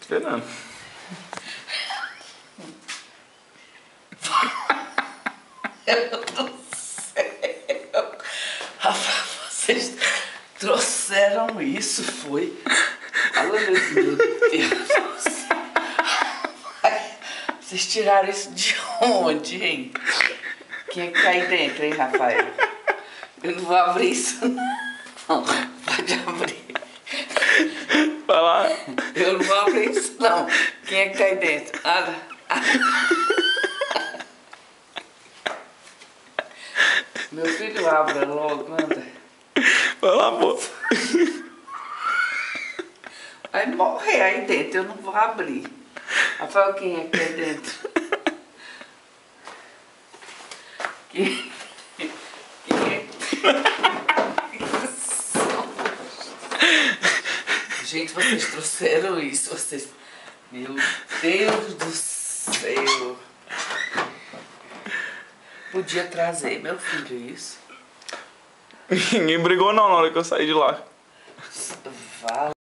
Esperando. Meu Deus do céu. Rapaz, vocês trouxeram isso, foi? Olha, meu Deus. Vocês tiraram isso de onde, hein? Quem é que tá aí dentro, hein, Rafael? Eu não vou abrir isso, não. Pode abrir. Vai lá. Eu não vou abrir isso, não. Quem é que tá aí dentro? Meu filho, abra logo, anda. Vai lá, pô. Vai morrer aí dentro, eu não vou abrir. Rafael, quem é que é dentro? Quem é? Gente, vocês trouxeram isso, vocês... Meu Deus do céu. Podia trazer, meu filho, isso. Ninguém brigou não na hora que eu saí de lá. Vale.